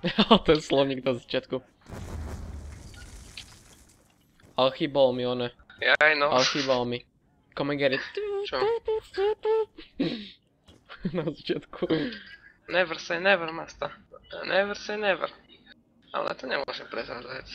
Ten slovník na začiatku. Ale chýbalo mi one. Jaj no. Ale chýbalo mi. Come and get it. Čo? Na začiatku. Never say never, Masta. Never say never. Ale to nemôžem prezradzať.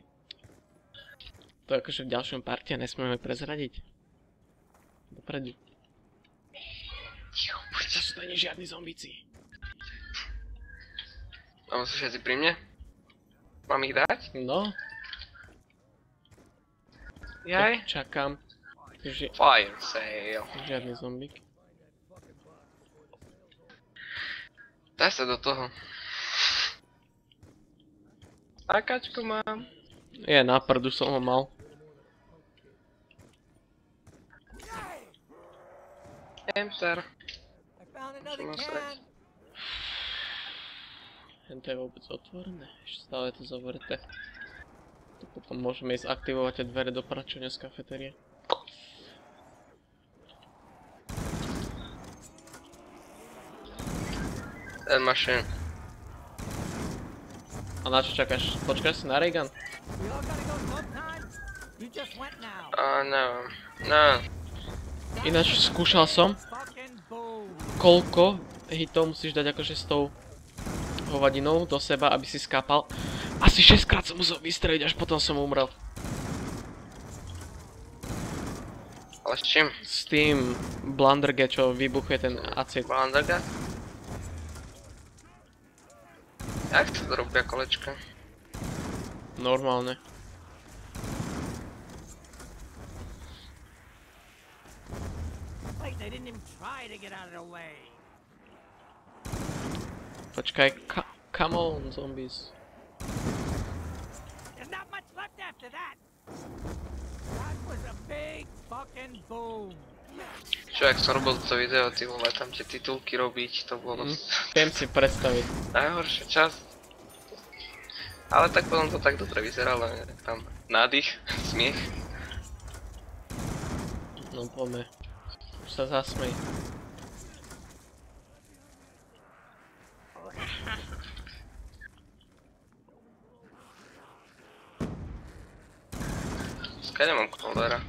To akože v ďalšom parte nesmieme prezradiť. Dopredu. Ticho, To sú to nie žiadni zombíci. A sú všetci pri mne? Mám ich dať? No, Jaj? čakám. Fire sale. Žiadny zombík. Daj sa do toho. Akáčku mám. Je na prdu, som ho mal. Enter. To je vôbec otvorené, ešte stále je to zavreté. To potom môžeme ísť aktivovať tie dvere do pračenia z kafetérie. Ten machine. A na čo čakáš? Počkáš si na Reagan? Neviem. No. Ináč skúšal som, koľko hitov musíš dať akože s tou hovadinou do seba, aby si skápal. Asi 6 krát som musel vystreliť, až potom som umrel. Ale s čím? S tým Blunderge, čo vybuchuje ten acid. Blunderge? Jak sa to robia kolečka? Normálne. Počkaj, come on, zombies. There's not much left after that. That was a big fucking boom. Čo, jak som robil to video, ty vole, tam tie titulky robiť, to bolo Viem si predstaviť. najhoršia časť. Ale tak potom to tak dobre vyzeralo, tam nádych, smiech. No poďme. Už sa zasmej. Skade mám kolera.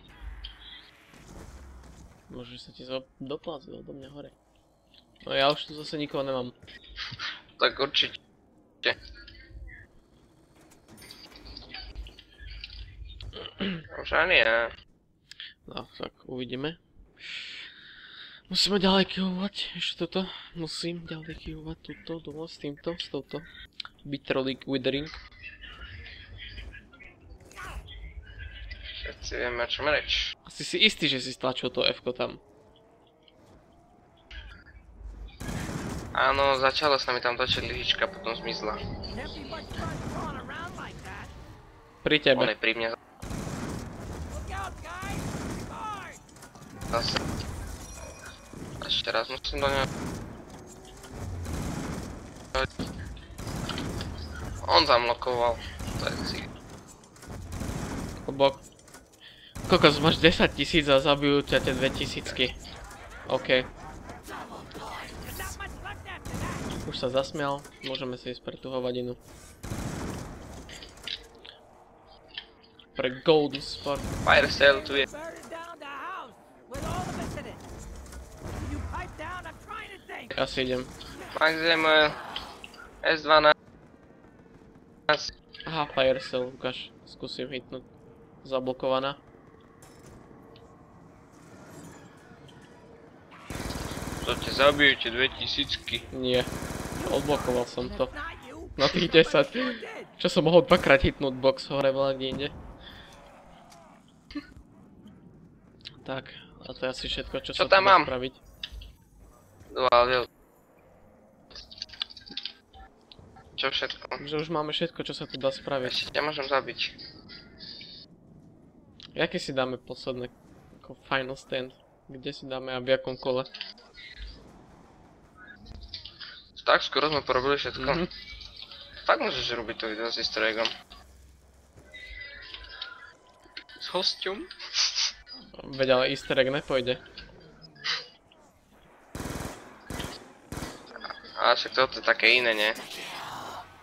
Môže sa ti doplazil odo mňa hore. No ja už tu zase nikoho nemám. Tak určite. Už ani ja. No, tak uvidíme. Musíme ďalej kývovať, ešte toto. Musím ďalej kývovať túto, doma s týmto, s touto. Bitrolic Withering. Všetci vieme, o čom reč. Asi si istý, že si stlačil to F-ko tam. Áno, začalo sa mi tam točiť lyžička, potom zmizla. Pri On tebe. je pri mne. Zase. Ešte raz musím do neho. On zamlokoval. To je si. Obok. Kokos, máš 10 000 a zabijú ťa tie 2000. OK. Už sa zasmial, môžeme si ísť pre tú hovadinu. Pre Golden Sport. Fire sale tu je. Ja si idem. Maxim S12. Aha, Fire Cell, ukáž. Skúsim hitnúť. Zablokovaná. To te zabijú tie 2000-ky. Nie. Odblokoval som to. Na tých 10. Čo som mohol dvakrát hitnúť box hore veľa kde inde. Tak, a to je asi všetko, čo sa tu tam dá mám? spraviť. Dual. Čo všetko? Že už máme všetko, čo sa tu dá spraviť. Ešte ťa môžem zabiť. Jaké si dáme posledné? Ako final stand? Kde si dáme a v jakom kole? Tak skoro sme porobili všetko. Tak môžeš robiť to video s easter eggom. S hosťom? Veď ale easter egg nepôjde. Ale však toto je také iné, nie?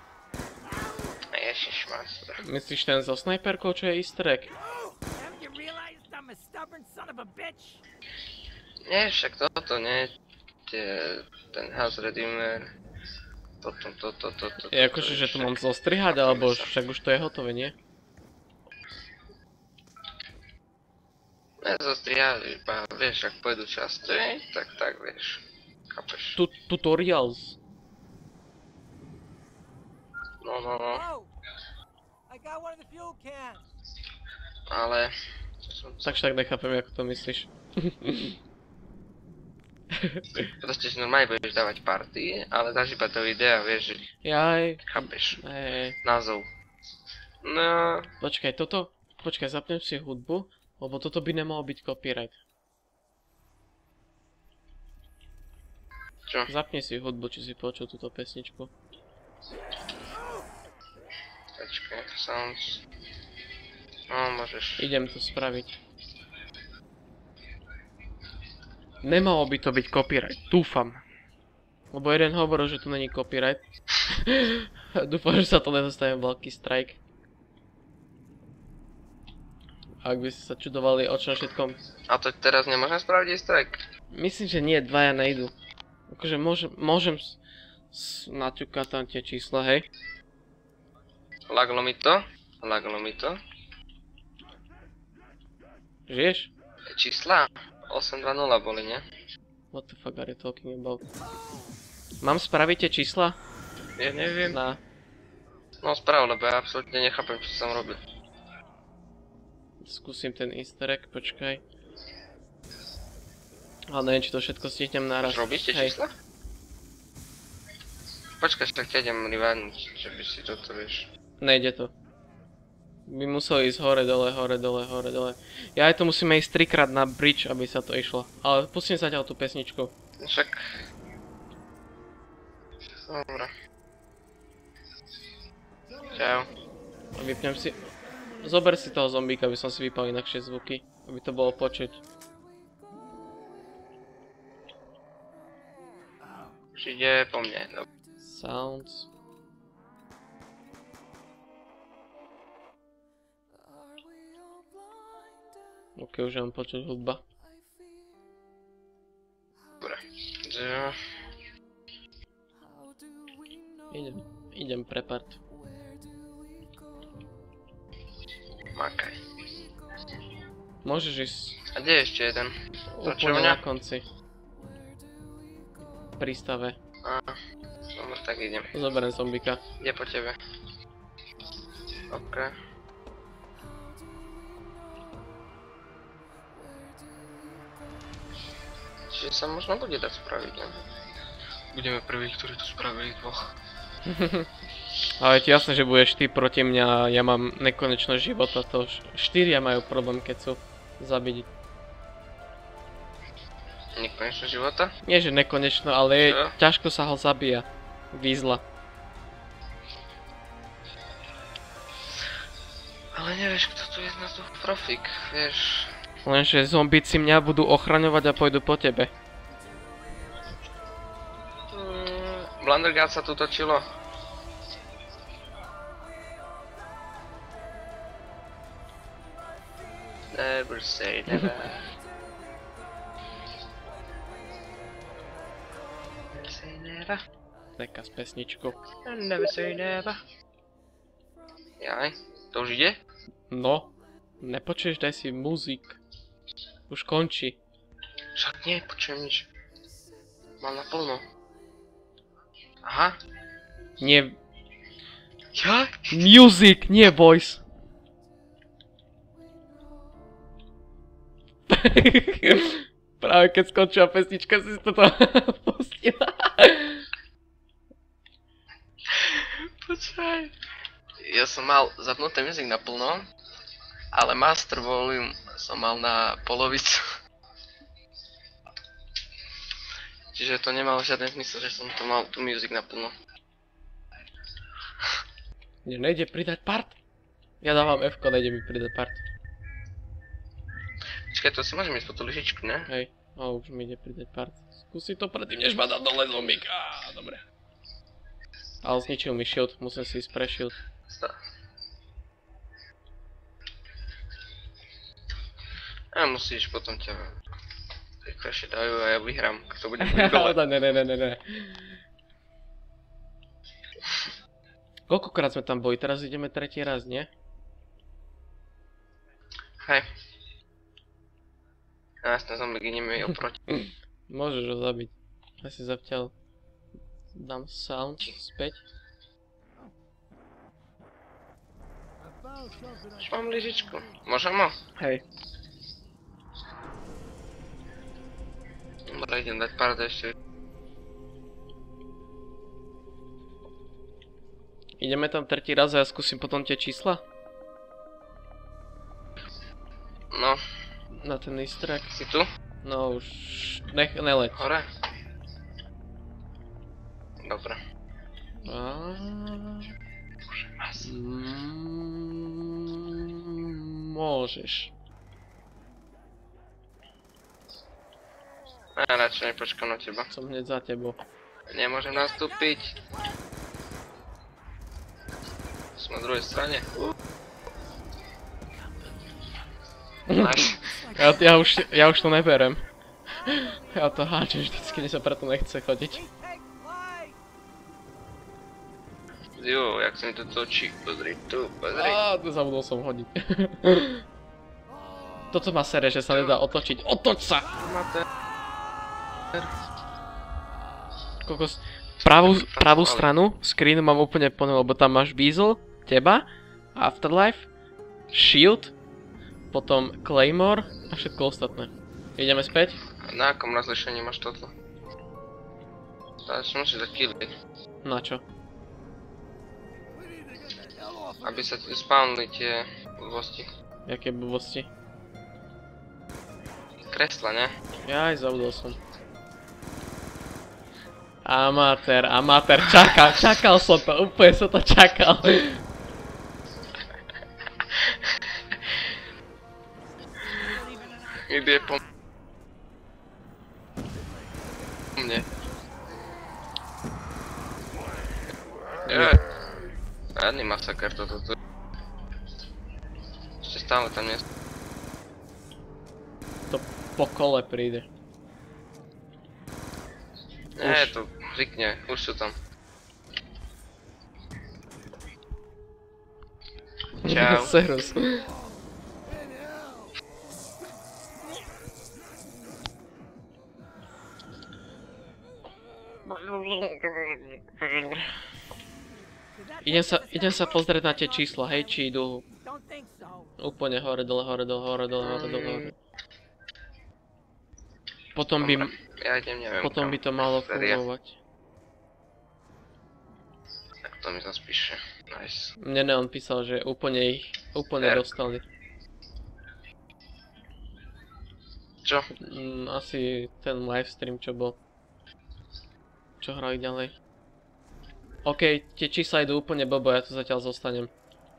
Myslíš ten so snajperkou, čo je easter egg? Haven't you realized I'm a stubborn son of a bitch? Nie, však toto nie. Ten House Redeemer. Potom toto. Je akože, že to mám zostrihať, alebo však už to je hotové, nie? Nezostriali, iba vieš, ak pôjdu často, tak vieš. Chápeš? Tutorials. No. Oh! I got one of the fuel cans. Ale... Tak nechápem, ako to myslíš. Proste si normálne budeš dávať party, ale dáš iba do videa, vieš, že Jaj. chápeš Hej. názov. No... Počkaj, zapnem si hudbu, lebo toto by nemalo byť copyright. Čo? Zapni si hudbu, či si počul túto pesničku. Počkaj, sounds... No, môžeš. Idem to spraviť. Nemalo by to byť copyright, dúfam. Lebo jeden hovoril, že tu není copyright. Dúfam, že sa to nedostane veľký strike. Ak by ste sa čudovali, o čom všetkom. A to teraz nemôžem spraviť strike? Myslím, že nie, dvaja nejdu. Akože môžem naťukať tam tie čísla, hej. Laglo mi to. Žiješ? Čísla? 820 boli, nie? What the fuck are you talking about? Mám spraviť tie čísla? Ja neviem. Na... No sprav, lebo ja absolútne nechápem, čo som robil. Skúsim ten easter egg, počkaj. Ale neviem, či to všetko stihnem naraz. Robíš tie Hej. čísla? Počkaj, tak ťa idem rivárniť, že by si toto vieš. Nejde to. By musel ísť hore, dole. Ja aj to musíme ísť 3-krát na bridge, aby sa to išlo. Ale pustím zatiaľ tú pesničku. Však... Dobre. Čau. Vypnem si... Zober si toho zombíka, aby som si vypal inakšie zvuky. Aby to bolo počuť. Už ide po mne, no. Sounds. Ok, už mám počuť hudba. Dobre. Idem prepart. Makaj. Môžeš ísť A kde je ešte jeden? úplne na konci. Prístave. Á, dobre, tak idem. Zoberiem zombíka. Ide po tebe. OK. Čiže sa možno bude dať spraviť, ne? Budeme prví, ktorí to spravili dvoch. Ale je ti jasné, že budeš ty proti mňa, ja mám nekonečno života, to štyria majú problém, keď sú zabiť. Nekonečno života? Nie, že nekonečno, ale Čo? ťažko sa ho zabíja. Výzla. Ale nevieš, kto tu je na to profik, vieš. Lenže zombíci mňa budú ochraňovať a pôjdu po tebe. Blundergard sa tu točilo. Never say never. Never say never. Taká s pesničkou. Never say never. Jaj, to už ide? No, nepočuješ, daj si muzik. Už končí. Však nie, počujem nič. Mám naplno. Aha. Nie, Ja? music, nie voice. Práve keď skončila pesnička, si to pustila. Počkaj. Ja som mal zapnuté music naplno, ale master volume som mal na polovicu. Čiže to nemalo žiaden zmysel, že som to mal tu music naplno. Nejde pridať part? Ja dávam F-ko, nejde mi pridať part. Počkaj, to si môžem ísť po tú lyžičku, ne? Hej, už mi ide pridať part. Skúsi to predtým, než ma dá dole zombík. Dobre. Ale zničil mi shield, musím si ísť pre shield. A musíš potom ťa rýchlejšie dajú a ja vyhrám, kto bude dole. Ne. Koľkokrát sme tam boli? Teraz ideme tretí raz, nie? Hej. Jasne, zombie ideme oproti. Môžeš ho zabiť. Ja si zatiaľ dám sound späť. Už mám lyžičku. Môžem ho? Hej. Dobre, idem dať pár ešte. Ideme tam tretí raz a ja skúsim potom tie čísla? No, Na ten istrak. si tu? No už... neleď. Hore? Dobre. Môžeš. Ja radšej nepočkám na teba. Som hneď za tebou. Nemôžem nastúpiť. Som na druhej strane. Nice. Ja už to neberem. Ja to háčem vždycky, mne sa preto nechce chodiť. Take flight! Jo, jak sa mi to točí. Pozri tu, pozri. Zabudol som hodiť. Toto ma sere, že sa nedá otočiť. Otoč sa! Kokos. Pravú stranu screenu mám úplne plnú, lebo tam máš Weasel, teba, Afterlife, Shield, potom Claymore a všetko ostatné. Ideme späť? Na akom rozlišení máš toto? Začnú si za killy, Na čo? aby sa ti spawnli tie blbosti. Jaké blbosti? Kresla, ne? Jaj, zabudol som. Amatér, čakal som to, úplne som to čakal. Ide po mne. Žiadny masaker toto tu. Ešte stále tam nie. To po kole príde. Nie, to zvykne, už sú tam. Čau. Serus. Idem sa pozrieť na tie čísla, hej, či idú Don't think so. úplne hore, dole. Potom by, Ja idem, neviem potom kam. by to malo Séria. fungovať. Tak to mi zase píše. Nice. Mne on písal, že úplne Ver. dostali. Čo? Asi ten livestream, čo bol. Čo hrali ďalej. OK, tie čísla idú úplne blbo, ja tu zatiaľ zostanem.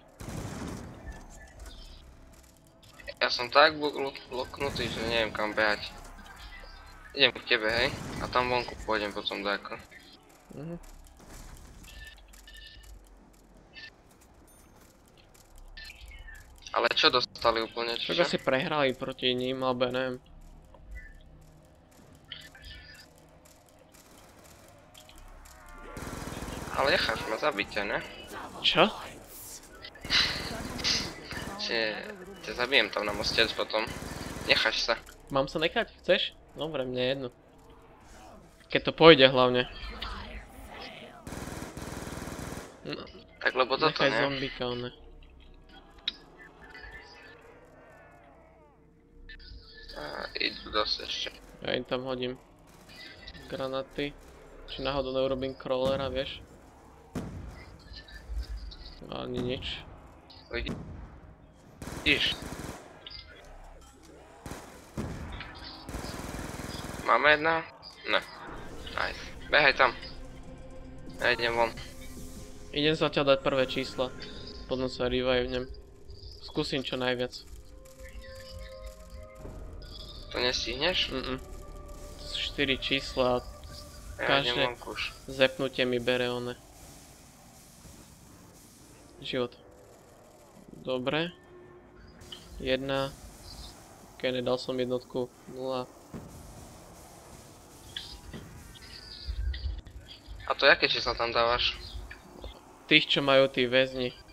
Ja som tak bloknutý, že neviem kam behať. Idem k tebe, hej? A tam vonku pôjdem potom dáko. Mhm. Ale čo dostali úplne, Čo čiže? asi prehrali proti ním, alebo ja neviem. Ale necháš ma zabiť ťa, ne? Čo? Ťa zabijem tam na mostec potom. Necháš sa. Mám sa nechať? Chceš? Dobre, mne je jedno. Keď to pôjde hlavne. No, Tak lebo toto, nechaj ne? zombíka, one. A idú dosť ešte. Ja im tam hodím granaty. Či náhodou neurobím crawlera, vieš? Ani nič. Vidíš? Máme jedna? Ne. Aj. Behaj tam. Ja idem von. Idem zatiaľ dať prvé čísla. Potom sa revivnem. Skúsim čo najviac. To nestihneš? To sú 4 čísla a Ja idem každé vonku už. zepnutie mi bere one. Život. Dobre. 1, Keď nedal som jednotku. 0. A to jaké čísla tam dávaš? Tých, čo majú tí väzni.